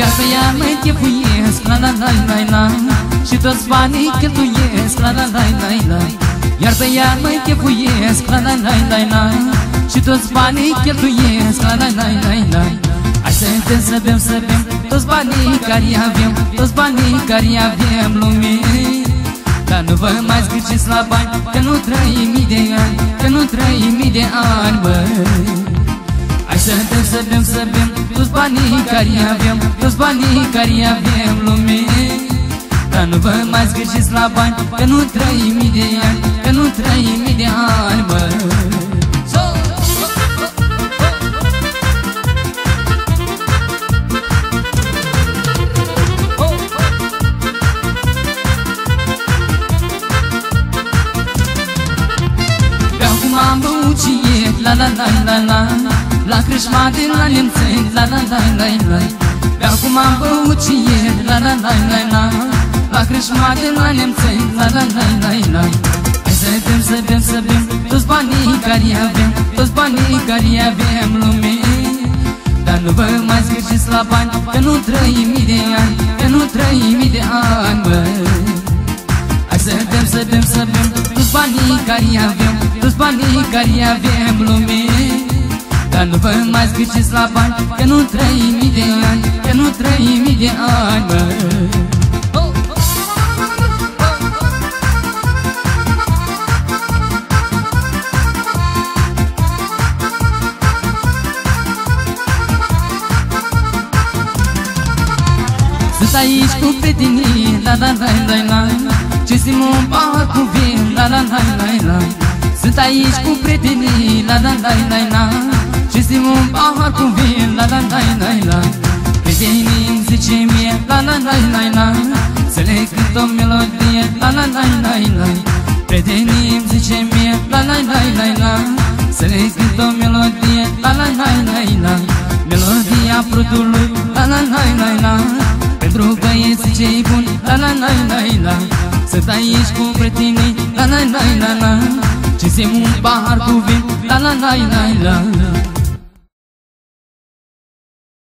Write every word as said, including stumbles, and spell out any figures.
Iar pe ea mă chefuiesc, la la la la la, și toți banii cheltuiesc, la la la la la. Iar pe ea mă chefuiesc, la la la la la, și toți banii cheltuiesc, la la la la la. Hai să bem, să bem, să bem toți banii care avem, toți banii care avem lume. Dar nu vă mai zgârciți la bani, că nu trăim mii de ani, că nu trăim mii de ani, băi. Hai să bem, să bem, să bem toți banii care avem, toți banii care avem lume. Dar nu vă mai zgârciți la bani, că nu trăim mii de ani, că nu trăim mii de ani, băi. Am băut și ieri, la la la la la, la crâșma de la Nemțeni, la la la la la. Beau cum am băut și ieri, la la la la la, la crâșma de la Nemțeni, la la la la la. Hai să bem, să bem, să bem toți banii care avem, toți banii care avem lume. Dar nu vă mai zgârciți la bani, că nu trăim mii de ani, că nu trăim mii de ani, băi. Hai să bem, să bem, să bem toți banii care avem, toți banii care avem lume. Dar nu vă mai zgârciți la bani, că nu trăim mii de ani, că nu trăim mii de ani, băi. Sunt aici cu prietenii, la la la la la, ce simt un pahar cu vin, la la la la la. Sunt aici cu prietenii, la la la la la, ce simt un pahar cu vin, la la la la la. Prietenii îmi zice mie, la la la la la, să le cânt o melodie, la la la la la. Prietenii îmi zice mie, la la la la la, să le cânt o melodie, la la la la la. Melodia prutului, la la la la la, pentru băieții cei buni, la la la la la. Sunt aici cu prietenii, la la la la la, ce simt un pahar cu vin, la la la la la.